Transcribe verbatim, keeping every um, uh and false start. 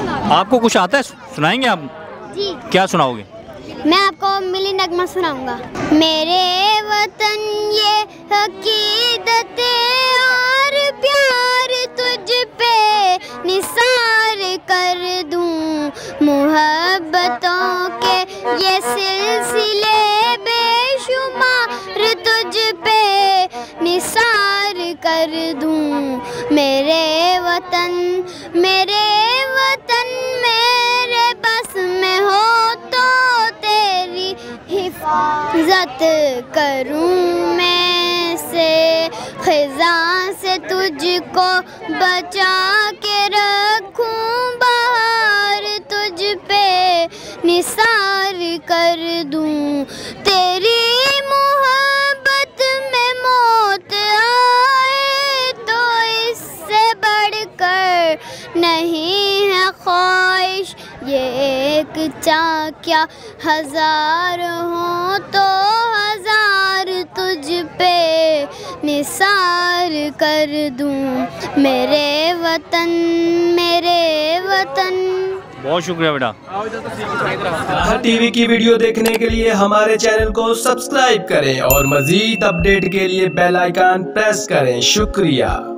आपको कुछ आता है, सुनाएंगे आप? जी। क्या सुनाओगे? मैं आपको मिली नगमा सुनाऊंगा। मेरे वतन ये अकीदत और प्यार तुझ पे निसार कर दूं, मोहब्बतों के ये सिलसिले बेशुमार तुझ पे निसार कर दूं। मेरे वतन मेरे वतन मेरे बस में हो तो तेरी हिफाजत करूं मैं से, खिज़ां से तुझको बचा के रखूं, बाहर तुझ पे निसार कर दूं। तेरी मोहब्बत में मौत आए तो इससे बढ़कर नहीं है ख्वाहिश, ये एक चाह क्या हजार हो तो हजार तुझ पे निसार कर दूं। मेरे वतन मेरे वतन। बहुत शुक्रिया बेटा। हर टीवी की वीडियो देखने के लिए हमारे चैनल को सब्सक्राइब करें और मजीद अपडेट के लिए बेल आइकन प्रेस करें। शुक्रिया।